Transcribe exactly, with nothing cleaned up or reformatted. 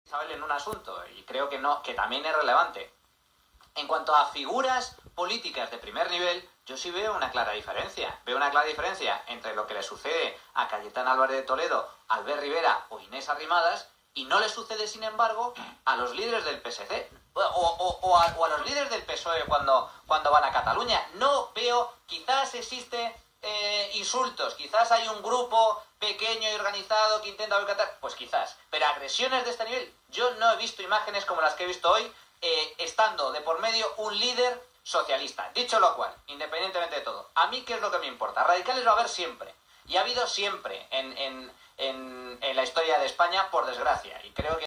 Isabel en un asunto, y creo que no, que también es relevante. En cuanto a figuras políticas de primer nivel, yo sí veo una clara diferencia. Veo una clara diferencia entre lo que le sucede a Cayetana Álvarez de Toledo, Albert Rivera o Inés Arrimadas, y no le sucede, sin embargo, a los líderes del P S C o, o, o, a, o a los líderes del P S O E cuando, cuando van a Cataluña. No veo, quizás existe eh, insultos, quizás hay un grupo pequeño y organizado que intenta boicotear, pues quizás, pero agresiones de este nivel, yo no he visto imágenes como las que he visto hoy, eh, estando de por medio un líder socialista. Dicho lo cual, independientemente de todo, ¿a mí qué es lo que me importa? Radicales va a haber siempre, y ha habido siempre en, en, en, en la historia de España, por desgracia, y creo que